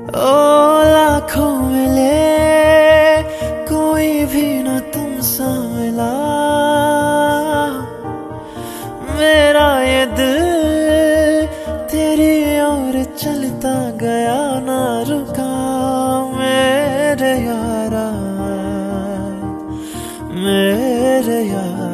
ओ लाखों मिले कोई भी ना तुमसा मिला, मेरा ये दिल तेरी ओर चलता गया ना रुका। मेरे यारा, मेरे यारा।